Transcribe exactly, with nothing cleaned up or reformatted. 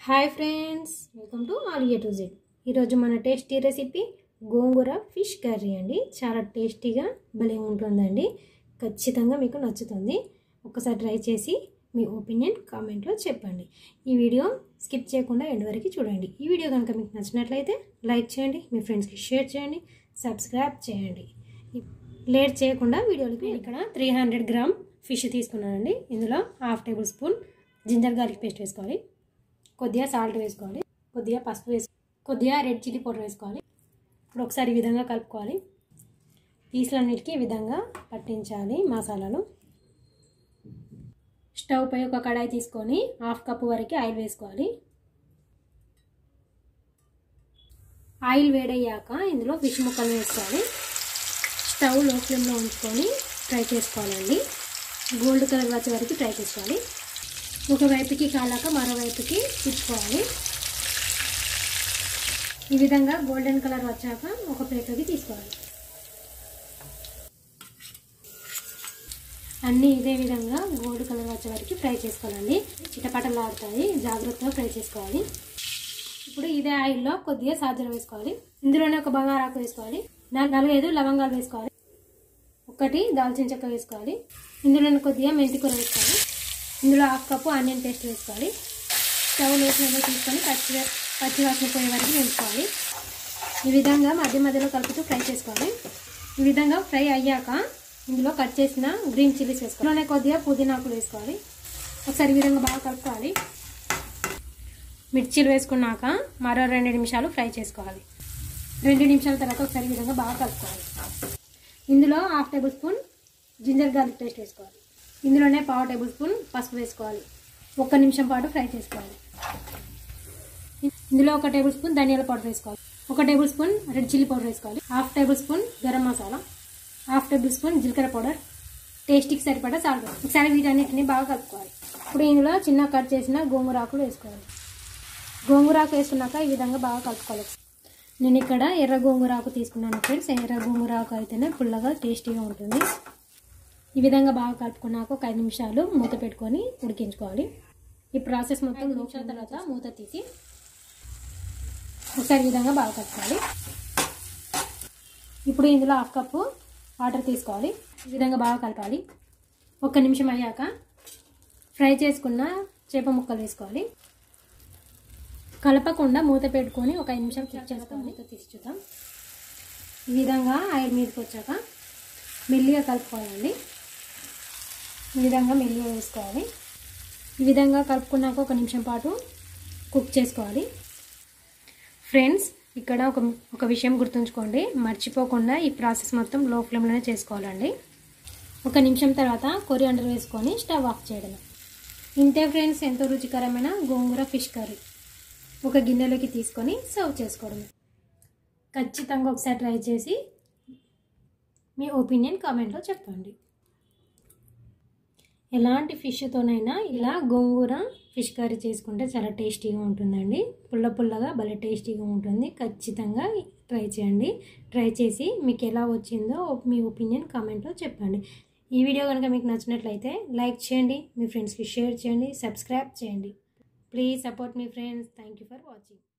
Hi friends, welcome to all A to Z. ఈరోజు మన tasty recipe gongura fish curry అండి. చాలా టేస్టీగా భలే ఉంటుందండి. ఖచ్చితంగా మీకు నచ్చుతుంది. ఒకసారి ట్రై చేసి మీ ఒపీనియన్ కామెంట్లో చెప్పండి. ఈ వీడియో స్కిప్ చేయకుండా ఎండ్ వరకు చూడండి. ఈ వీడియో కనుక మీకు నచ్చినట్లయితే లైక్ చేయండి, మీ ఫ్రెండ్స్కి షేర్ చేయండి, సబ్స్క్రైబ్ చేయండి. లేట్ చేయకుండా వీడియోలకి ఇక్కడ త్రీ హండ్రెడ్ గ్రామ్ ఫిష్ తీసుకున్నానండి. ఇందులో half tablespoon ginger garlic paste వేసుకోవాలి, కొద్దిగా సాల్ట్ వేసుకోవాలి, కొద్దిగా పసుపు వేసుకోవాలి, కొద్దిగా రెడ్ చిల్లీ పౌడర్ వేసుకోవాలి. ఇప్పుడు ఒకసారి ఈ విధంగా కలుపుకోవాలి. పీసులన్నిటికీ ఈ విధంగా పట్టించాలి మసాలాలు. స్టవ్ పై ఒక కడాయి తీసుకొని హాఫ్ కప్పు వరకు ఆయిల్ వేసుకోవాలి. ఆయిల్ వేడయ్యాక ఇందులో ఫిష్ ముక్కలు వేసుకోవాలి. స్టవ్ లో ఫ్లేమ్లో ఉంచుకొని ఫ్రై చేసుకోవాలండి. గోల్డ్ కలర్ వచ్చే వరకు ఫ్రై చేసుకోవాలి. ఒక వైపుకి కాలాక మరోవైపుకి తిప్పుకోవాలి. ఈ విధంగా గోల్డెన్ కలర్ వచ్చాక ఒక ప్లేట్లోకి తీసుకోవాలి. అన్నీ ఇదే విధంగా గోల్డ్ కలర్ వచ్చే వరకు ఫ్రై చేసుకోవాలండి. చిటపటలాడుతాయి, జాగ్రత్తగా ఫ్రై చేసుకోవాలి. ఇప్పుడు ఇదే ఆయిల్లో కొద్దిగా సాజర వేసుకోవాలి. ఇందులోనే ఒక బంగారాకు వేసుకోవాలి, నాలుగైదు లవంగాలు వేసుకోవాలి, ఒకటి దాల్చిన చెక్క వేసుకోవాలి. ఇందులోనే కొద్దిగా మెంతి కూర వేసుకోవాలి. ఇందులో హాఫ్ కప్పు ఆనియన్ పేస్ట్ వేసుకోవాలి. స్టవ్ లేకుండా తీసుకొని పచ్చి పచ్చి వాసన పోయే వరకు వేసుకోవాలి. ఈ విధంగా మధ్య మధ్యలో కలుపుతూ ఫ్రై చేసుకోవాలి. ఈ విధంగా ఫ్రై అయ్యాక ఇందులో కట్ చేసిన గ్రీన్ చిల్లీస్ వేసుకోవాలి. ఇందులోనే కొద్దిగా పుదీనాకులు వేసుకోవాలి. ఒకసారి ఈ విధంగా బాగా కలుపుకోవాలి. మిర్చీలు వేసుకున్నాక మరో రెండు నిమిషాలు ఫ్రై చేసుకోవాలి. రెండు నిమిషాల తర్వాత ఒకసారి ఈ విధంగా బాగా కలుపుకోవాలి. ఇందులో half tablespoon ginger garlic paste వేసుకోవాలి. ఇందులోనే పావు టేబుల్ స్పూన్ పసుపు వేసుకోవాలి. ఒక్క నిమిషం పాటు ఫ్రై చేసుకోవాలి. ఇందులో ఒక టేబుల్ స్పూన్ ధనియాల పౌడర్ వేసుకోవాలి, ఒక tablespoon red chilli powder వేసుకోవాలి, half tablespoon garam masala, half tablespoon జీలకర్ర పౌడర్, టేస్ట్కి సరిపడా సాల్ట్. ఒకసారి వీటన్నిటిని బాగా కలుపుకోవాలి. ఇప్పుడు ఇందులో చిన్న కట్ చేసిన గోంగూర ఆకులు వేసుకోవాలి. గోంగూర ఆకు వేసుకున్నాక ఈ విధంగా బాగా కలుపుకోవాలి. నేను ఇక్కడ ఎర్ర గోంగూర ఆకు తీసుకున్నాను ఫ్రెండ్స్. ఎర్ర గోంగూర ఆకు అయితేనే పుల్లగా టేస్టీగా ఉంటుంది. ఈ విధంగా బాగా కలుపుకున్నాక ఒక ఐదు నిమిషాలు మూత పెట్టుకొని ఉడికించుకోవాలి. ఈ ప్రాసెస్ మొత్తం నిమిషాల తర్వాత మూత తీసి ఒకసారి ఈ విధంగా బాగా కలుపుకోవాలి. ఇప్పుడు ఇందులో హాఫ్ కప్పు వాటర్ తీసుకోవాలి. ఈ విధంగా బాగా కలపాలి. ఒక్క నిమిషం అయ్యాక ఫ్రై చేసుకున్న చేప ముక్కలు వేసుకోవాలి. కలపకుండా మూత పెట్టుకొని ఒక ఐదు నిమిషాలు కుక్ చేసుకొని మూత తీసి చూద్దాం. ఈ విధంగా ఆయిల్ మీదకి వచ్చాక మెల్లిగా కలుపుకోవాలండి. ఈ విధంగా మెల్లిగా వేసుకోవాలి. ఈ విధంగా కలుపుకున్నాక ఒక నిమిషం పాటు కుక్ చేసుకోవాలి. ఫ్రెండ్స్, ఇక్కడ ఒక ఒక విషయం గుర్తుంచుకోండి, మర్చిపోకుండా ఈ ప్రాసెస్ మొత్తం లో ఫ్లేమ్లోనే చేసుకోవాలండి. ఒక నిమిషం తర్వాత కొరియాండర్ వేసుకొని స్టవ్ ఆఫ్ చేయడం. ఇంతే ఫ్రెండ్స్, ఎంతో రుచికరమైన గోంగూర ఫిష్ కర్రీ ఒక గిన్నెలోకి తీసుకొని సర్వ్ చేసుకోవడం. ఖచ్చితంగా ఒకసారి ట్రై చేసి మీ ఒపీనియన్ కామెంట్లో చెప్పండి. ఎలాంటి ఫిష్తోనైనా ఇలా గోంగూర ఫిష్ కర్రీ చేసుకుంటే చాలా టేస్టీగా ఉంటుందండి. పుల్ల పుల్లగా భలే టేస్టీగా ఉంటుంది. ఖచ్చితంగా ట్రై చేయండి. ట్రై చేసి మీకు ఎలా వచ్చిందో మీ ఒపీనియన్ కామెంట్లో చెప్పండి. ఈ వీడియో కనుక మీకు నచ్చినట్లయితే లైక్ చేయండి, మీ ఫ్రెండ్స్కి షేర్ చేయండి, సబ్స్క్రైబ్ చేయండి. ప్లీజ్ సపోర్ట్ మీ friends. Thank you for watching.